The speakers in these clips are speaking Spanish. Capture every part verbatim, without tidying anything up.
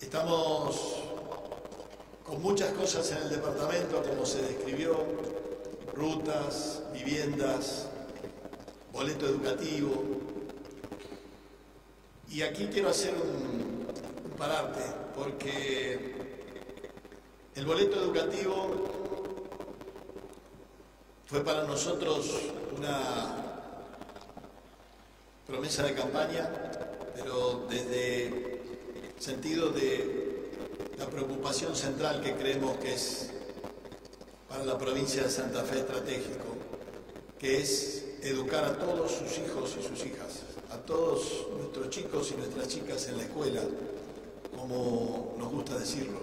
Estamos con muchas cosas en el departamento, como se describió: rutas, viviendas, boleto educativo. Y aquí quiero hacer un, un parate, porque el boleto educativo fue para nosotros una promesa de campaña, pero desde el sentido de la preocupación central que creemos que es para la provincia de Santa Fe estratégico, que es educar a todos sus hijos y sus hijas, a todos nuestros chicos y nuestras chicas en la escuela, como nos gusta decirlo.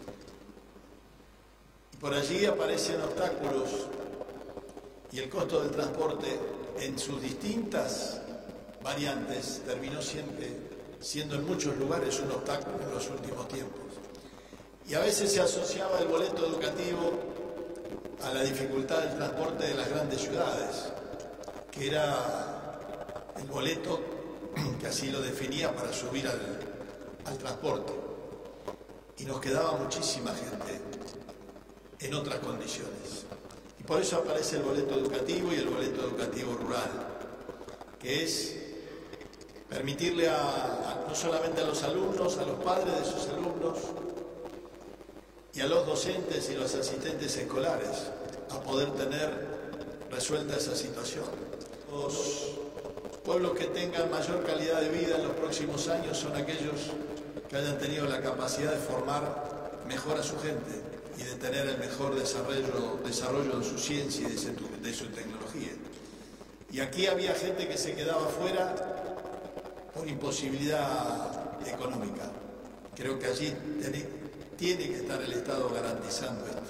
Y por allí aparecen obstáculos, y el costo del transporte en sus distintas variantes terminó siempre siendo en muchos lugares un obstáculo en los últimos tiempos. Y a veces se asociaba el boleto educativo a la dificultad del transporte de las grandes ciudades, que era el boleto que así lo definía para subir al, al transporte. Y nos quedaba muchísima gente en otras condiciones. Y por eso aparece el boleto educativo y el boleto educativo rural, que es permitirle a, a, no solamente a los alumnos, a los padres de sus alumnos y a los docentes y los asistentes escolares a poder tener resuelta esa situación. Los pueblos que tengan mayor calidad de vida en los próximos años son aquellos que hayan tenido la capacidad de formar mejor a su gente y de tener el mejor desarrollo, desarrollo de su ciencia y de su, de su tecnología. Y aquí había gente que se quedaba fuera por imposibilidad económica. Creo que allí tiene, tiene que estar el Estado garantizando esto.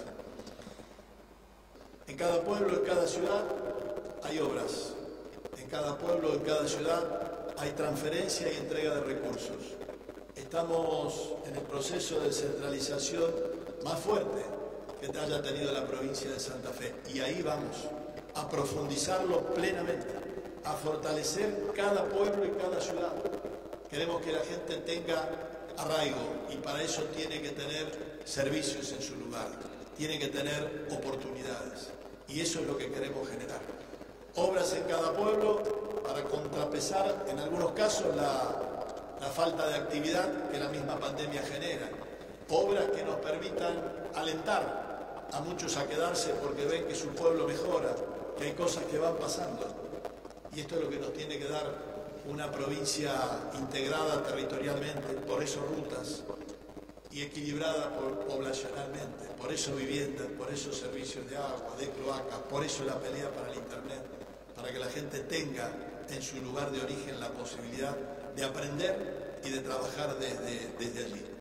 En cada pueblo, en cada ciudad, hay obras. En cada pueblo, en cada ciudad, hay transferencia y entrega de recursos. Estamos en el proceso de descentralización más fuerte que haya tenido la provincia de Santa Fe. Y ahí vamos a profundizarlo plenamente, a fortalecer cada pueblo y cada ciudad. Queremos que la gente tenga arraigo y para eso tiene que tener servicios en su lugar, tiene que tener oportunidades. Y eso es lo que queremos generar. Obras en cada pueblo para contrapesar, en algunos casos, la, la falta de actividad que la misma pandemia genera. Obras que nos permitan alentar a muchos a quedarse porque ven que su pueblo mejora, que hay cosas que van pasando. Y esto es lo que nos tiene que dar una provincia integrada territorialmente, por eso rutas, y equilibrada por, poblacionalmente, por eso viviendas, por eso servicios de agua, de cloacas, por eso la pelea para el internet, para que la gente tenga en su lugar de origen la posibilidad de aprender y de trabajar desde, desde allí.